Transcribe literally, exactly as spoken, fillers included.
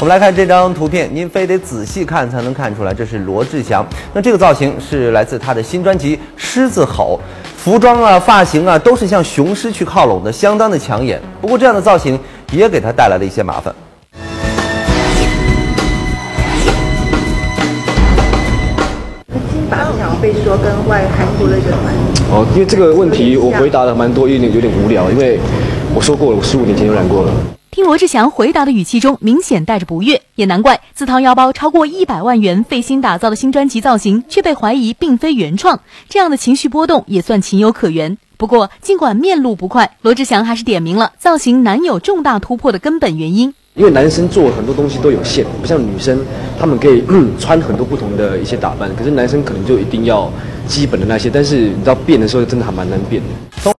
我们来看这张图片，您非得仔细看才能看出来，这是罗志祥。那这个造型是来自他的新专辑《狮子吼》，服装啊、发型啊都是向雄狮去靠拢的，相当的抢眼。不过这样的造型也给他带来了一些麻烦。 把这场被说跟外韩国的人蛮哦，因为这个问题我回答了蛮多，有点有点无聊，因为我说过了，我十五年前就染过了。 听罗志祥回答的语气中明显带着不悦，也难怪自掏腰包超过一百万元费心打造的新专辑造型却被怀疑并非原创，这样的情绪波动也算情有可原。不过，尽管面路不快，罗志祥还是点明了造型难有重大突破的根本原因。 因为男生做很多东西都有限，不像女生，他们可以、嗯、穿很多不同的一些打扮，可是男生可能就一定要基本的那些，但是你知道变的时候真的还蛮难变的。